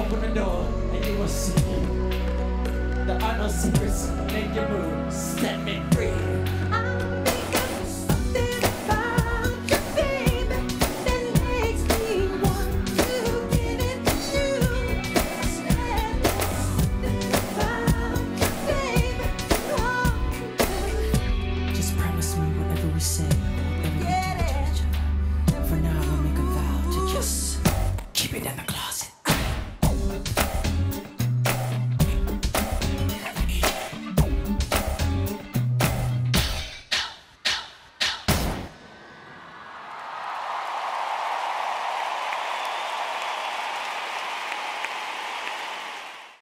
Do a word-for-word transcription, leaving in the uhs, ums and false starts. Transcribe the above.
Open the door and you will see. There are no secrets, make your move, set me free.